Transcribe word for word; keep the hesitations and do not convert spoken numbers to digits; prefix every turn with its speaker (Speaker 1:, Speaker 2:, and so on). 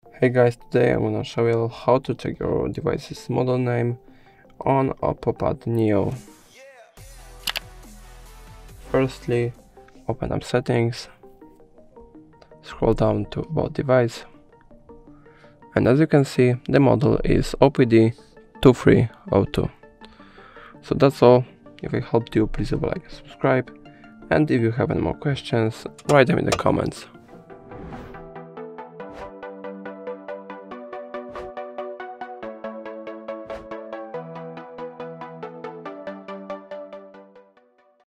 Speaker 1: Hey guys, today I'm gonna show you how to check your device's model name on Oppo Pad Neo. Firstly, open up settings, scroll down to about device, and as you can see, the model is O P D two three zero two. So that's all. If it helped you, please leave a like and subscribe, and if you have any more questions, write them in the comments.